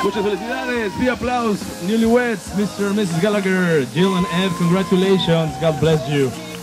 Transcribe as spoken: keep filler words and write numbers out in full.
Muchas felicidades, big applause, newlyweds, mister and missus Gallagher, Jill and Ed, congratulations, God bless you.